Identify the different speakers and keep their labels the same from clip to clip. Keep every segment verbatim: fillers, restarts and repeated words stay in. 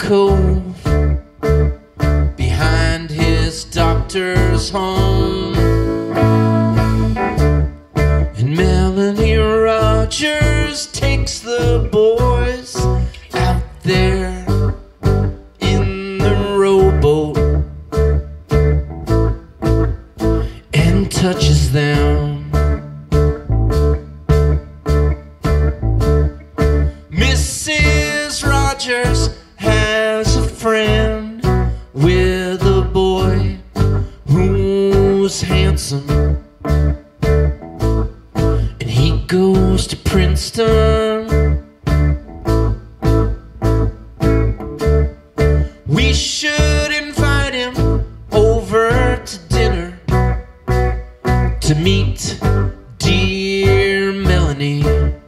Speaker 1: cove behind his doctor's home. And Melanie Rogers takes the boys out there in the rowboat and touches them. Missus Rogers has a friend with a boy who's handsome, and he goes to Princeton. We should invite him over to dinner to meet dear Melanie.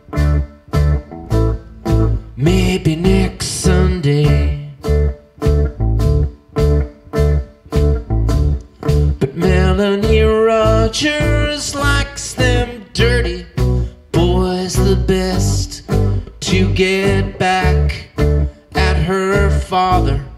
Speaker 1: Maybe next Sunday. But Melanie Rogers likes them dirty boys the best to get back at her father.